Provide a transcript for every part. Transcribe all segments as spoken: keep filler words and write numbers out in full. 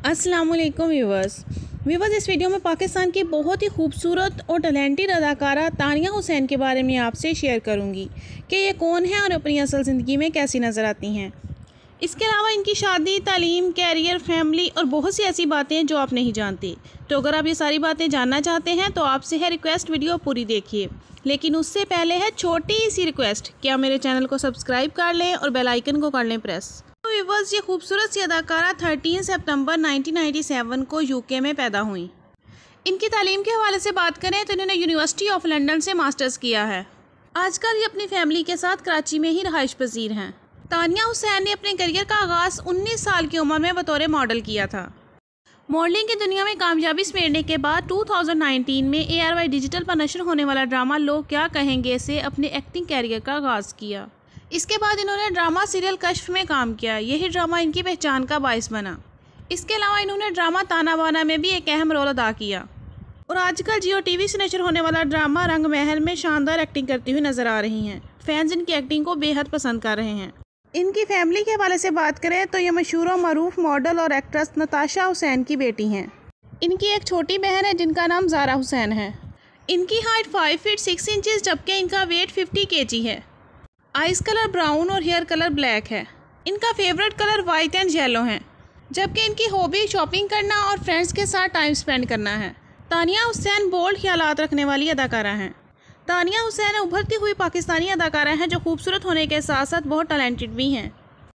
अस्सलाम वालेकुम viewers viewers इस वीडियो में पाकिस्तान की बहुत ही खूबसूरत और टैलेंटेड अदाकारा तानिया हुसैन के बारे में आपसे शेयर करूंगी कि ये कौन है और अपनी असल ज़िंदगी में कैसी नज़र आती हैं। इसके अलावा इनकी शादी, तालीम, कैरियर, फैमिली और बहुत सी ऐसी बातें जो आप नहीं जानते। तो अगर आप ये सारी बातें जानना चाहते हैं तो आपसे है रिक्वेस्ट, वीडियो पूरी देखिए। लेकिन उससे पहले है छोटी सी रिक्वेस्ट कि आप मेरे चैनल को सब्सक्राइब कर लें और बेल आइकन को कर लें प्रेस। तो व्यूअर्स, ये खूबसूरत सी अदाकारा तेरह सितंबर नाइनटीन नाइंटी सेवन को यूके में पैदा हुई। इनकी तालीम के हवाले से बात करें तो इन्होंने यूनिवर्सिटी ऑफ लंदन से मास्टर्स किया है। आजकल ये अपनी फैमिली के साथ कराची में ही रहाइश पजीर हैं। तानिया हुसैन ने अपने करियर का आगाज़ उन्नीस साल की उम्र में बतौर मॉडल किया था। मॉडलिंग की दुनिया में कामयाबी समेटने के बाद दो हज़ार उन्नीस में ए आर वाई डिजिटल पर नशर होने वाला ड्रामा लोग क्या कहेंगे से अपने एक्टिंग कैरियर का आगाज़ किया। इसके बाद इन्होंने ड्रामा सीरियल कश्फ में काम किया। यही ड्रामा इनकी पहचान का बायस बना। इसके अलावा इन्होंने ड्रामा ताना बाना में भी एक अहम रोल अदा किया और आजकल जियो टीवी से नशर होने वाला ड्रामा रंग महल में शानदार एक्टिंग करती हुई नजर आ रही हैं। फैंस इनकी एक्टिंग को बेहद पसंद कर रहे हैं। इनकी फैमिली के हवाले से बात करें तो ये मशहूर और मरूफ मॉडल और एक्ट्रेस नताशा हुसैन की बेटी हैं। इनकी एक छोटी बहन है जिनका नाम ज़ारा हुसैन है। इनकी height five feet six inches जबकि इनका वेट फिफ्टी के जी है। आइस कलर ब्राउन और हेयर कलर ब्लैक है। इनका favourite colour white and yellow है। जबकि इनकी हॉबी शॉपिंग करना और फ्रेंड्स के साथ टाइम स्पेंड करना है। तानिया हुसैन बोल्ड ख्यालात रखने वाली अदाकारा हैं। तानिया हुसैन उभरती हुई पाकिस्तानी अदाकारा हैं जो खूबसूरत होने के साथ साथ बहुत टैलेंटेड भी हैं।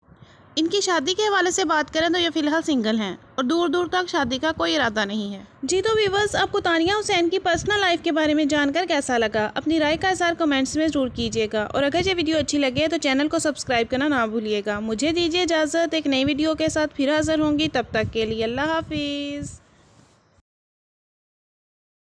इनकी शादी के हवाले से बात करें तो ये फ़िलहाल सिंगल हैं और दूर दूर तक शादी का कोई इरादा नहीं है। जी तो व्यूअर्स, आपको तानिया हुसैन की पर्सनल लाइफ के बारे में जानकर कैसा लगा? अपनी राय का इज़हार कमेंट्स में ज़रूर कीजिएगा और अगर ये वीडियो अच्छी लगे तो चैनल को सब्सक्राइब करना ना भूलिएगा। मुझे दीजिए इजाज़त, एक नई वीडियो के साथ फिर हाज़िर होंगी। तब तक के लिए अल्लाह हाफिज़।